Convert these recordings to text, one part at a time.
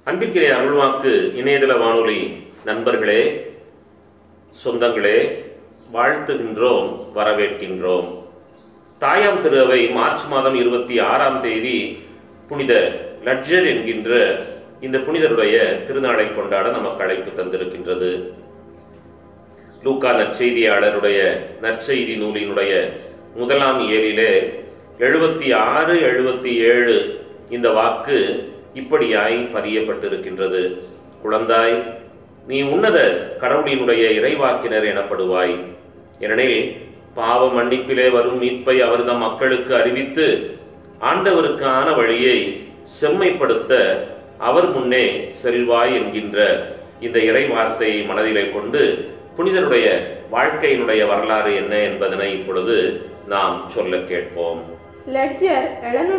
அன்பிற்கிற அருள்வாக்கு இணையதள வானொலி நண்பர்களே, சொந்தங்களே, வாழ்த்துகின்றோம், வரவேற்கின்றோம். தாயாம் திரு அவை மார்ச் மாதம் 26ஆம் தேதி புனித லட்ஜர் என்கின்ற இந்த புனிதருடைய திருநாளை கொண்டாட நமக்கு அழைப்பு தந்திருக்கின்றது. லூக்கா நற்செய்தியாளருடைய நற்செய்தி நூலினுடைய 1ஆம் ஏழிலே 76, 77 இந்த வாக்கு இப்படியாய் பதியப்பட்டிருக்கின்றது. குழந்தாய், நீ உன்னத கடவுளினுடைய இறைவாக்கினர் எனப்படுவாய். ஏனெனில் பாவ மன்னிப்பிலே வரும் மீட்பை அவர் தம் மக்களுக்கு அறிவித்து ஆண்டவருக்கான வழியை செம்மைப்படுத்த அவர் முன்னே செல்வாய் என்கின்ற இந்த இறை வார்த்தையை மனதிலே கொண்டு புனிதருடைய வாழ்க்கையினுடைய வரலாறு என்ன என்பதனை இப்பொழுது நாம் சொல்ல கேட்போம். லட்ஜர்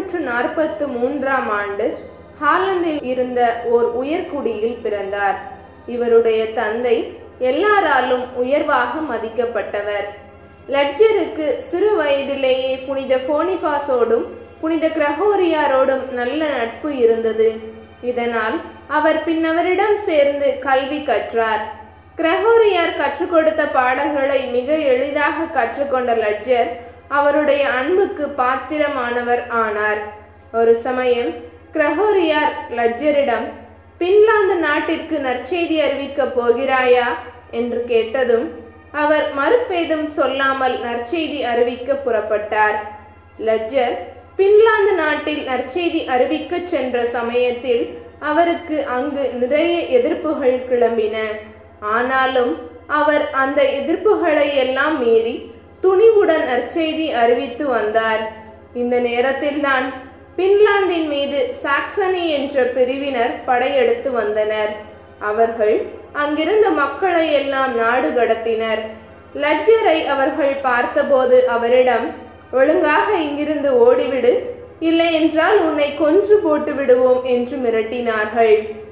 743ஆம் ஆண்டு ஹாலந்தில் இருந்த ஓர் உயர்குடியில் பிறந்தார். இவருடைய தந்தை எல்லாராலும் உயர்வாக மதிக்கப்பட்டவர். லட்ஜருக்கு சிறு வயதிலேயே புனித போனிபாஸோடும் புனித கிரகோரியாரோடும் நல்ல நட்பு இருந்தது. இதனால் அவர் பின்னவரிடம் சேர்ந்து கல்வி கற்றார். கிரகோரியார் கற்றுக் கொடுத்த பாடங்களை மிக எளிதாக கற்றுக்கொண்ட லட்ஜர் அவருடைய அன்புக்கு பாத்திரமானவர் ஆனார். ஒரு சமயம் கிரகோரியார் லட்ஜரிடம், பின்லாந்து நாட்டிற்கு நற்செய்தி அறிவிக்க போகிறாயா என்று கேட்டதும் அவர் மறுபேதும் சொல்லாமல் நற்செய்தி அறிவிக்க புறப்பட்டார். லட்ஜர் பின்லாந்து நாட்டில் நற்செய்தி அறிவிக்க சென்ற சமயத்தில் அவருக்கு அங்கு நிறைய எதிர்ப்புகள் கிளம்பின. ஆனாலும் அவர் அந்த எதிர்ப்புகளை எல்லாம் மீறி துணிவுடன் நற்செய்தி அறிவித்து வந்தார். இந்த நேரத்தில்தான் பின்லாந்தின் மீது சாக்சனி என்ற பிரிவினர் படையெடுத்து வந்தனர். அவர்கள் அங்கிருந்த மக்களை எல்லாம் நாடு கடத்தினர். லட்ஜரை அவர்கள் பார்த்தபோது அவரிடம், ஒழுங்காக இங்கிருந்து ஓடிவிடு, இல்லை என்றால் உன்னை கொன்று போட்டு விடுவோம் என்று மிரட்டினார்கள்.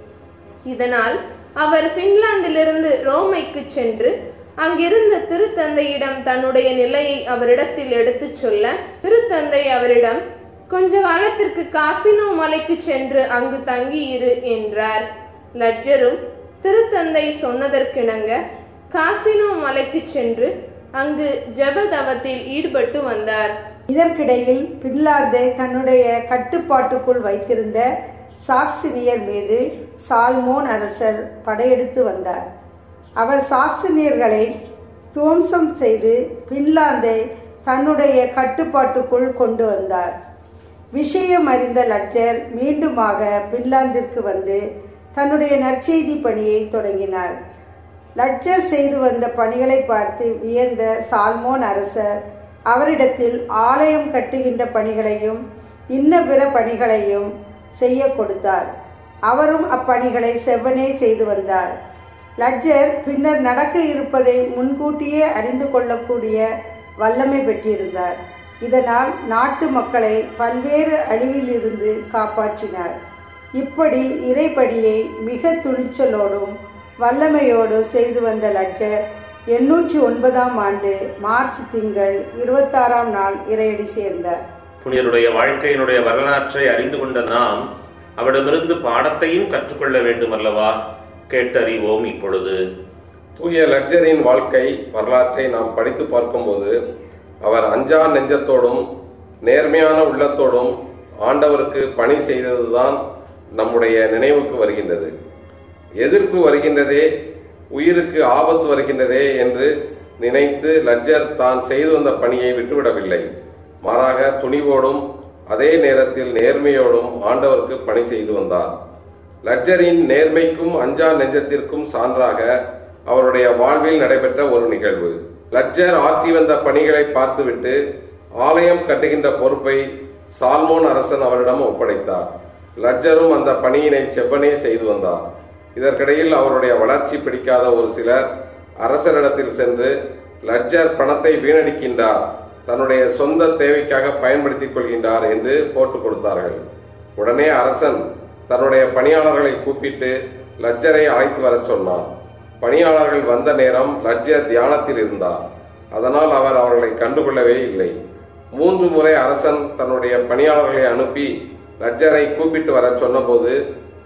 இதனால் அவர் பின்லாந்திலிருந்து ரோமைக்கு சென்று அங்கிருந்த திருத்தந்தையிடம் தன்னுடைய நிலையை அவரிடத்தில் எடுத்துச் சொல்ல, திருத்தந்தை அவரிடம், கொஞ்ச காலத்திற்கு காசினோ மலைக்கு சென்று அங்கு தங்கியிரு என்றார். லட்ஜரும் திருத்தந்தை சொன்னதற்கிணங்க காசினோ மலைக்கு சென்று அங்கு ஜெபதவத்தில் ஈடுபட்டு வந்தார். இதற்கிடையில் பின்லாந்தை தன்னுடைய கட்டுப்பாட்டுக்குள் வைத்திருந்த சாக்சனியர் மீது சால்மோன் அரசர் படையெடுத்து வந்தார். அவர் சாக்சனியர்களை துவம்சம் செய்து பின்லாந்தை தன்னுடைய கட்டுப்பாட்டுக்குள் கொண்டு வந்தார். விஷயம் அறிந்த லட்ஜர் மீண்டுமாக பின்லாந்திற்கு வந்து தன்னுடைய நற்செய்தி பணியை தொடங்கினார். லட்ஜர் செய்து வந்த பணிகளை பார்த்து வியந்த சால்மோன் அரசர் அவரிடத்தில் ஆலயம் கட்டுகின்ற பணிகளையும் இன்ன பிற பணிகளையும் செய்ய கொடுத்தார். அவரும் அப்பணிகளை செவ்வனே செய்து வந்தார். லட்ஜர் பின்னர் நடக்க இருப்பதை முன்கூட்டியே அறிந்து கொள்ளக்கூடிய வல்லமை பெற்றிருந்தார். இதனால் நாட்டு மக்களை பல்வேறு அழிவிலிருந்து காப்பாற்றினார். இப்படி இறைப்படியை மிக துணிச்சலோடும் வல்லமையோடு செய்து வந்த லட்ஜர் 809ஆம் ஆண்டு மார்ச் திங்கள் 26ஆம் நாள் இறையடி சேர்ந்தார். புனிதருடைய வாழ்க்கையினுடைய வரலாற்றை அறிந்து கொண்ட நாம் அவரிடமிருந்து பாடத்தையும் கற்றுக்கொள்ள வேண்டும் அல்லவா? கேட்டறிவோம் இப்பொழுது. தூய லட்ஜரின் வாழ்க்கை வரலாற்றை நாம் படித்து பார்க்கும்போது அவர் அஞ்சா நெஞ்சத்தோடும் நேர்மையான உள்ளத்தோடும் ஆண்டவருக்கு பணி செய்ததுதான் நம்முடைய நினைவுக்கு வருகின்றது. எதிர்ப்பு வருகின்றதே, உயிருக்கு ஆபத்து வருகின்றதே என்று நினைத்து லட்ஜர் தான் செய்து வந்த பணியை விட்டுவிடவில்லை. மாறாக துணிவோடும் அதே நேரத்தில் நேர்மையோடும் ஆண்டவருக்கு பணி செய்து வந்தார். லட்ஜரின் நேர்மைக்கும் அஞ்சா நெஞ்சத்திற்கும் சான்றாக அவருடைய வாழ்வில் நடைபெற்ற ஒரு நிகழ்வு. லட்ஜர் ஆற்றி வந்த பணிகளை பார்த்துவிட்டு ஆலயம் கட்டுகின்ற பொறுப்பை சால்மோன் அரசன் அவரிடம் ஒப்படைத்தார். லட்ஜரும் அந்த பணியினை செவ்வனே செய்து வந்தார். இதற்கிடையில் அவருடைய வளர்ச்சி பிடிக்காத ஒரு சிலர் அரசரிடத்தில் சென்று, லட்ஜர் பணத்தை வீணடிக்கின்றார், தன்னுடைய சொந்த தேவைக்காக பயன்படுத்திக் கொள்கின்றார் என்று போட்டு கொடுத்தார்கள். உடனே அரசன் தன்னுடைய பணியாளர்களை கூப்பிட்டு லட்ஜரை அழைத்து வர சொன்னார். பணியாளர்கள் வந்த நேரம் லட்ஜர் தியானத்தில் இருந்தார். அதனால் அவர் அவர்களை கண்டுகொள்ளவே இல்லை. 3 முறை அரசன் தன்னுடைய பணியாளர்களை அனுப்பி லட்ஜரை கூப்பிட்டு வர சொன்னபோது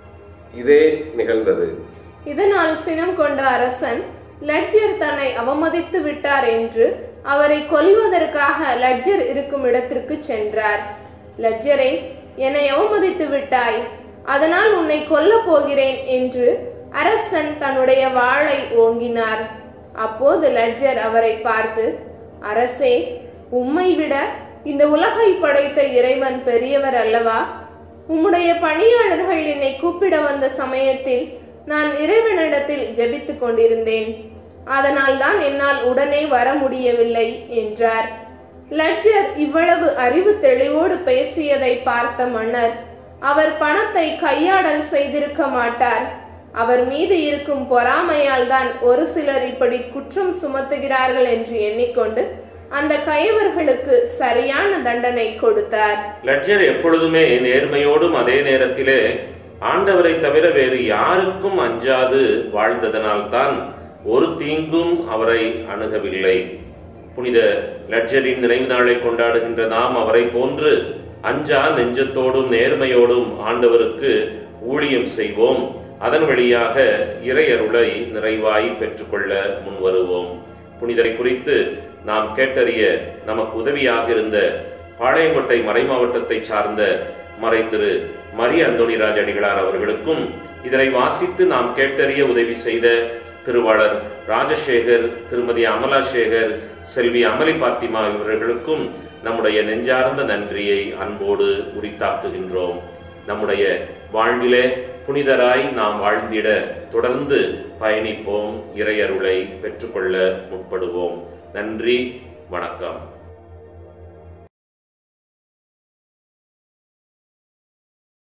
இதே நிகழ்ந்தது. இதனால் சினம் கொண்ட அரசன் லட்ஜர் தன்னை அவமதித்து விட்டார் என்று அவரை கொல்வதற்காக லட்ஜர் இருக்கும் இடத்திற்கு சென்றார். லட்ஜரை, என்னை அவமதித்து விட்டாய், அதனால் உன்னை கொல்ல போகிறேன் என்று அரசன் தன்னுடைய வாளை ஓங்கினார். அப்போது லட்ஜர் அவரை பார்த்து, அரசே, உம்மை விட இந்த உலகை படைத்த இறைவன் பெரியவர் அல்லவா? உம்முடைய பணியாளர்கள் என்னை கூப்பிட வந்த சமயத்தில் நான் இறைவனிடத்தில் ஜெபித்துக் கொண்டிருந்தேன். அதனால் தான் என்னால் உடனே வர முடியவில்லை என்றார். லட்ஜர் இவ்வளவு அறிவு தெளிவோடு பேசியதை பார்த்த மன்னர், அவர் பணத்தை கையாடல் செய்திருக்க மாட்டார், அவர் மீது இருக்கும் பொறாமையால் தான் ஒரு சிலர் இப்படி குற்றம் சுமத்துகிறார்கள் என்று எண்ணிக்கொண்டு அந்த கயவர்களுக்கு சரியான தண்டனை கொடுத்தார். லட்ஜர் எப்பொழுதுமே நேர்மையோடும் அதே நேரத்திலே ஆண்டவரை தவிர வேறு யாருக்கும் அஞ்சாது வாழ்ந்ததனால் தான் ஒரு தீங்கும் அவரை அணுகவில்லை. புனித லட்ஜரின் நினைவு நாளை கொண்டாடுகின்ற நாம் அவரை போன்று அஞ்சா நெஞ்சத்தோடும் நேர்மையோடும் ஆண்டவருக்கு ஊழியம் செய்வோம். அதன் வழியாக இறையருளை நிறைவாய் பெற்றுக்கொள்ள முன்வருவோம். புனிதரை குறித்து நாம் கேட்டறிய நமக்கு உதவியாக இருந்த பாளையங்கோட்டை மறைமாவட்டத்தை சார்ந்த மறை திரு மரிய அந்தோணிராஜ் அடிகளார் அவர்களுக்கும், இதனை வாசித்து நாம் கேட்டறிய உதவி செய்த திருவாளர் ராஜசேகர், திருமதி அமலா சேகர், செல்வி அமலி பாத்திமா இவர்களுக்கும் நம்முடைய நெஞ்சார்ந்த நன்றியை அன்போடு உரித்தாக்குகின்றோம். நம்முடைய வாழ்விலே புனிதராய் நாம் வாழ்ந்திட தொடர்ந்து பயணிப்போம். இறையருளை பெற்றுக்கொள்ள முற்படுவோம். நன்றி, வணக்கம்.